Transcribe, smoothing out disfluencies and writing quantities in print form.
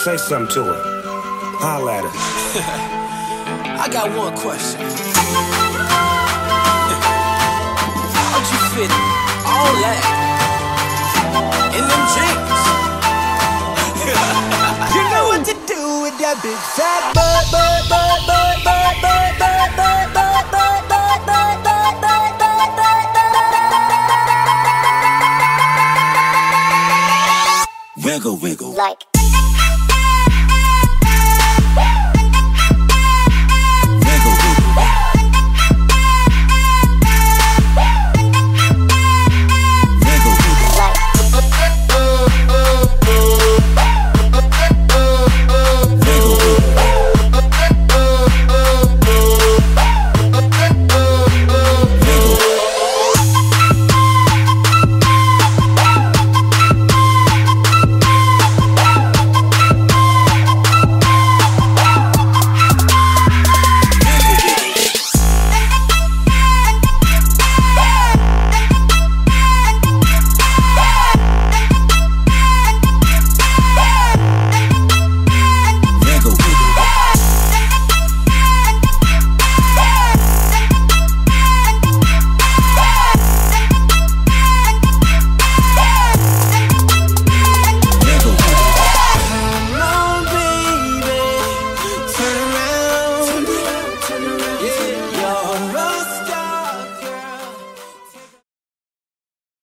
Say something to her. Holla at her. I got one question. How'd you fit all that in them jeans? You know what to do with that big fat butt, butt, butt, butt, butt, butt, butt, butt, butt, butt, butt, butt, butt, butt, butt, butt. Wiggle, wiggle. Like